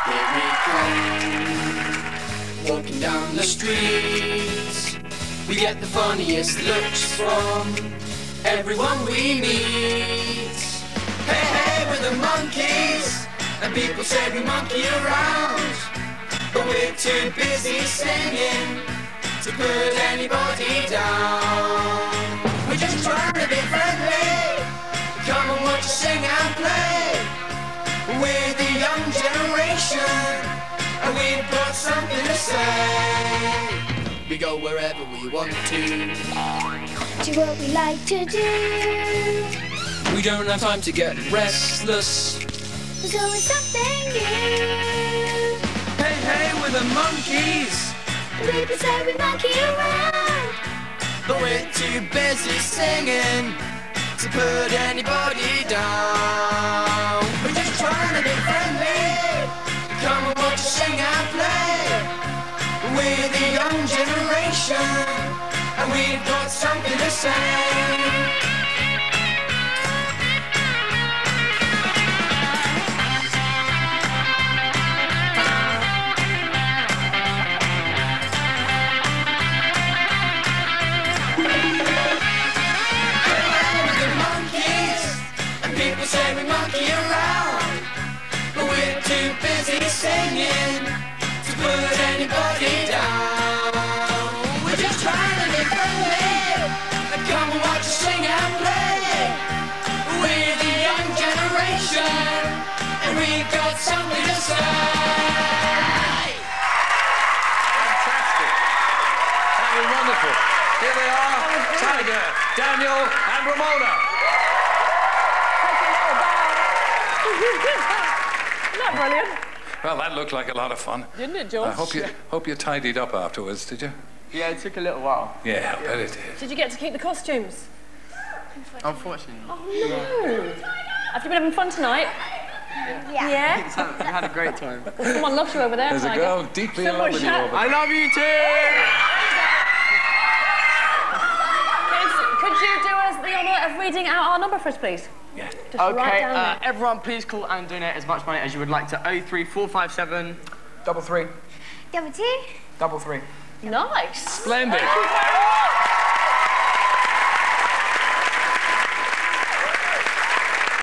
Here we come, walking down the streets. We get the funniest looks from everyone we meet. Hey, hey, we're the monkeys, and people say we monkey around, but we're too busy singing to put anybody down. We're just trying to be friendly. Come and watch us sing and play. We're the young generation, and we've got something to say. We go wherever we want to, do what we like to do. We don't have time to get restless. There's always something new. Hey, hey, we're the monkeys, People say we monkey around, but we're too busy singing to put anybody down. We're just trying to be friendly. Come and watch us sing and play. We're the young generation, and we've got something to say. People say we monkey around, but we're too busy singing to put anybody down. We're just trying to be friendly, and come and watch us sing and play. We're the young generation, and we've got something to say. Fantastic. That was wonderful. Here they are, Tiger, Daniel and Ramona. Isn't that brilliant? Well, that looked like a lot of fun. Didn't it, George? I hope you tidied up afterwards, did you? Yeah, it took a little while. Yeah, I bet it did. Did you get to keep the costumes? Unfortunately. Oh, no. Have you been having fun tonight? Yeah? We had a great time. Someone loves you over there, There's a Tiger. girl deeply in love with you over there. I love you too! Could you do us the honour of reading out our number for us, please? Yeah. Just write Okay, down there. everyone please call and donate as much money as you would like to 03457 333 double two. 333. Nice. Splendid. Thank you very much.